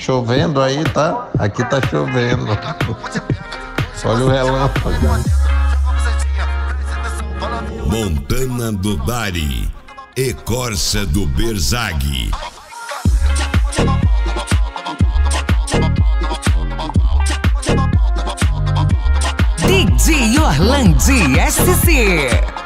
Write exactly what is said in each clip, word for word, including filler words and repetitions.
chovendo aí, tá? Aqui tá chovendo. Olha o relâmpago. Montana do Dari e Corsa do Berzag. D J Orlandi S C.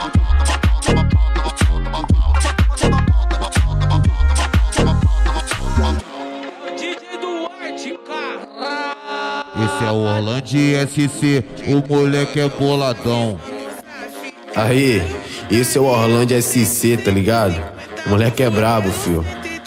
Esse é o Orlandi S C, o moleque é boladão. Aí, esse é o Orlandi S C, tá ligado? O moleque é brabo, fio.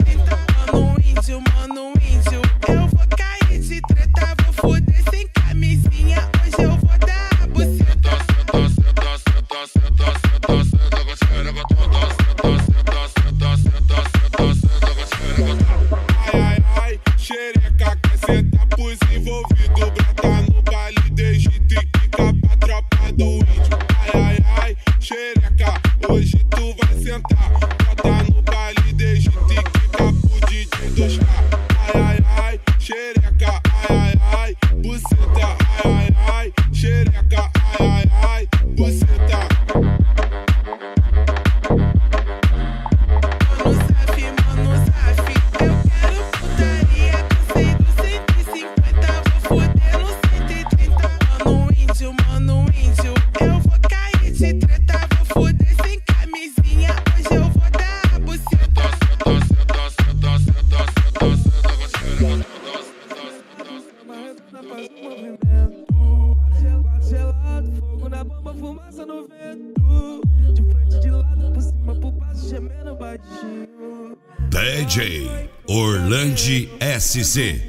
D J Orlandi S C.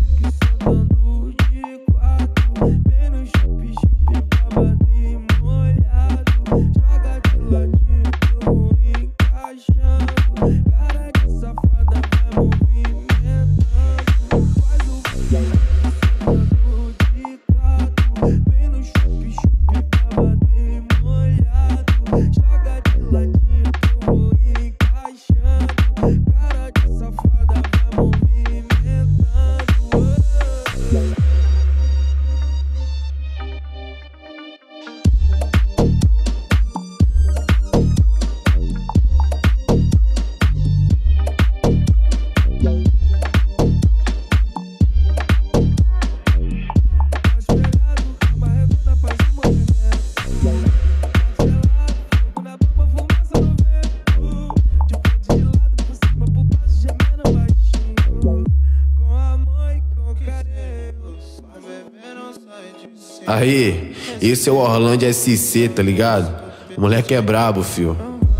Aí, esse é o Orlandi S C, tá ligado? O moleque é brabo, fio.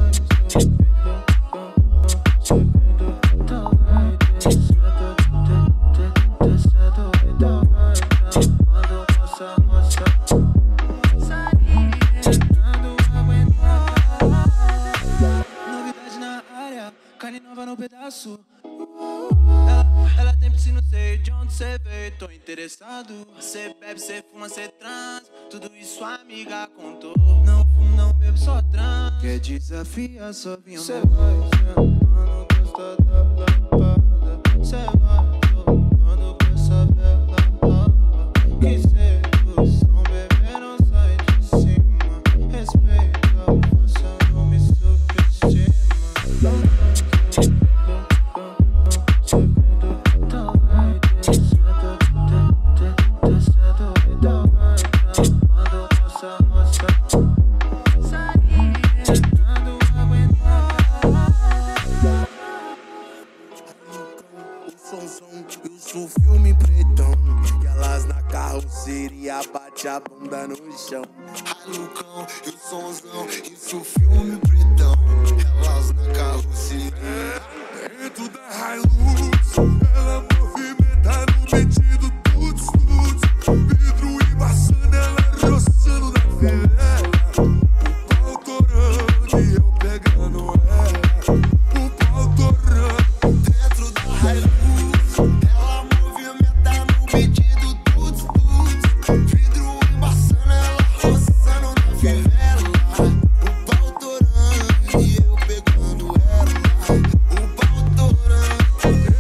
Novidade na área, carne nova no pedaço. Ela, ela tem piscina, não sei de onde cê veio, tô interessado. Cê bebe, cê fuma, cê trans, tudo isso a amiga contou. Não fumo, não bebo, só trans. Quer desafiar, só vinha. Cê vai sentando, gosta da lampada. Cê vai tocando com essa bela raba. Que sedução, bebê, não sai de cima. Respeita, faça, não me subestima. Isso um filme pretão, e elas na carroceria bate a bunda no chão. Ai, Lucão, e o somzão, isso filme pretão, elas na carroceria. Dentro da Hilux, ela movimenta no metido tudo, tudo. Vidro embaçando, ela roçando na viela. O pau torando e eu pegando ela. O pau torando dentro da Hilux. Yeah.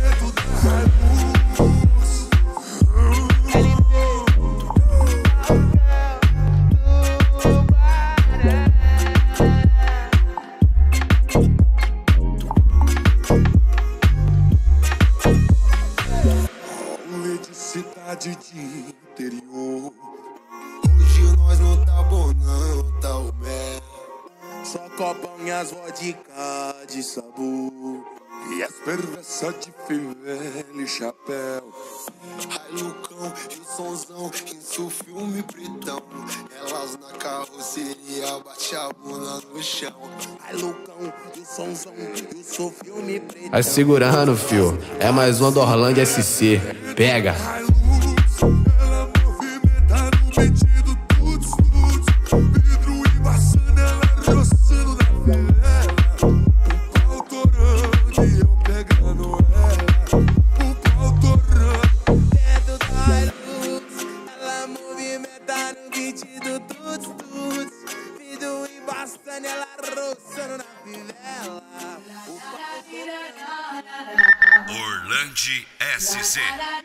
cidade de interior. Hoje nós não tá bom não, tá o mel. Só copão e as vodka de sabor. E as perversas de fivela e chapéu. Ai, Lucão e o sonzão, isso filme pretão. Elas na carroceria, bate a bunda no chão. Ai, Lucão e o sonzão, isso filme pretão. Vai segurando, fio. É mais uma do Orlândia S C. Pega. Ai, luz, ela movimenta no metido, tudo, tudo. Vidro embaçando, ela roçando na fivela. Um pau torando e eu pegando ela. Um pau torando. Dentro da luz, ela movimenta no metido, tudo, tudo. Vidro embaçando, ela roçando na fivela. Um pau torando. Orlândia S C.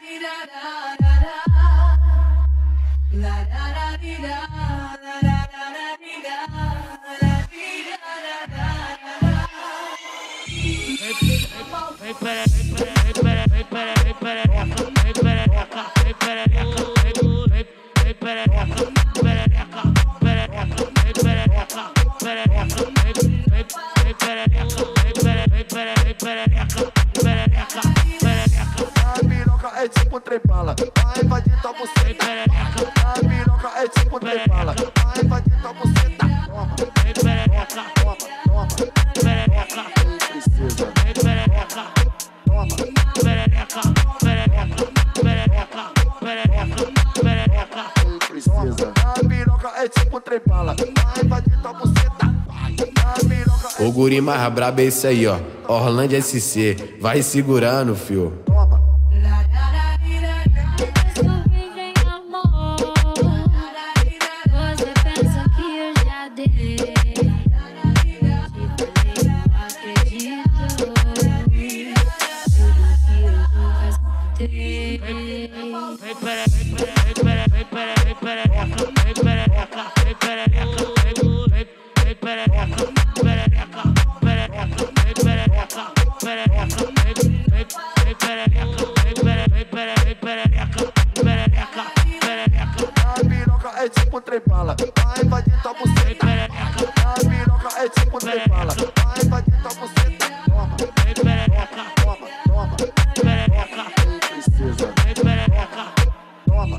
A piroca é tipo trem bala, vai invadir tua buceta. A piroca é tipo trem bala, vai invadir tua buceta. Toma, toma, toma, toma, toma, princesa. Toma, toma, princesa. A piroca é tipo trem bala, vai invadir tua buceta. A piroca é O guri mais brabo é esse aí, ó. Orlândia S C. Vai segurando, fio. toma. Você pensa que eu já dei? Te falei, não acredito. Tudo que eu nunca escutei. A piroca é tipo trem bala, vai invadir tua buceta. A piroca é tipo trem bala, vai invadir tua buceta. Toma, toma, toma, toma, princesa. Toma,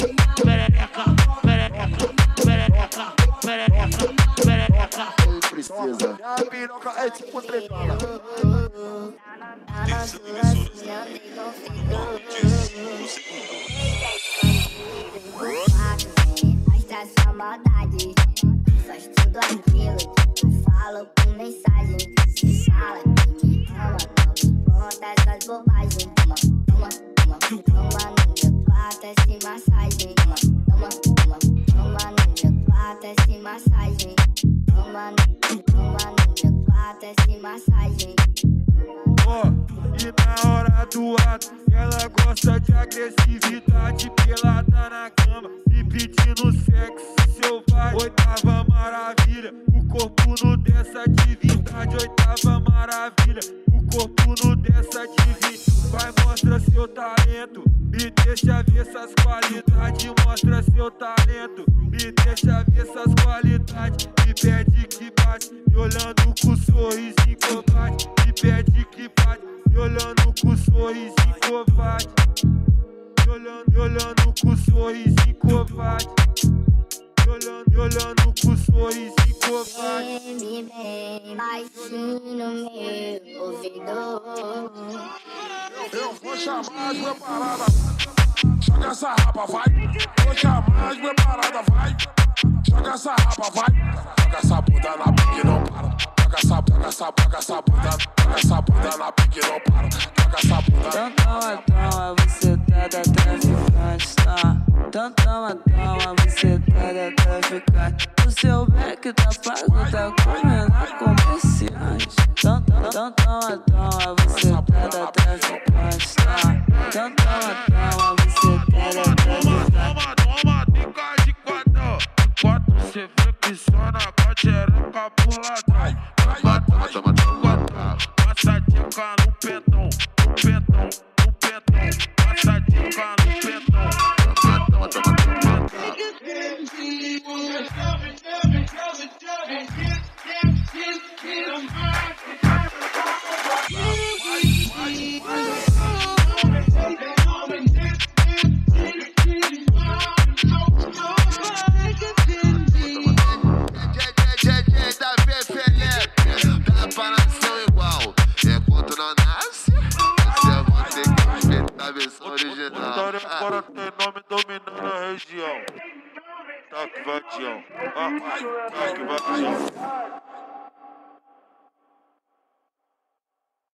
toma, princesa. A piroca é tipo trem bala. Mostra sua maldade, faz tudo aquilo que eu falo com mensagem. Se fala que me ama, não conta essas bobagens. Toma, toma, toma, toma no meu quarto essa massagem. Toma, toma, toma, toma no meu quarto essa massagem. Toma, toma no meu quarto essa massagem. Ó, e na hora do ato, ela gosta de agressividade, pelada na cama e pedindo sexo selvagem. Oitava maravilha, o corpo no dessa divindade. Oitava maravilha, o corpo no dessa divindade. Vai, mostra seu talento, me deixa ver essas qualidades. Mostra seu talento, me deixa ver essas qualidades. Me pede que bate, me olhando com sorrisinho covarde. Me pede que bate, me olhando com sorrisinho covarde. Me olhando, me olhando com sorrisinho covarde. Me olhando, me olhando com sorrisinho covarde. Vem bem baixinho no meu ouvido. Eu vou chamar as minhas paradas. Joga essa rapa, vai. Vou chamar as minhas paradas, vai. Joga essa rapa, vai. Joga essa bunda na pique, não para. Joga essa, joga essa, joga essa bunda. Joga essa bunda na pique, não para. Joga essa bunda. Então toma, toma, você tá da traficante, tá? Então toma, toma, você tá da traficante. O seu beck tá pago, tá comendo a comerciante. Então, então, então toma, toma, você tá da traficante, tá? Então toma, toma, você tá da traficante. Toma, toma, dica de quatro. Quatro, cê flexiona com a xereca por lá atrás. Toma, toma, toma, toma. Passa a dica no pentão, no pentão, no pentão. Passa a dica no pentão. cabeça original. Vitória agora tem nome dominando a região. Tá que vadião. Ah, tá que vadião.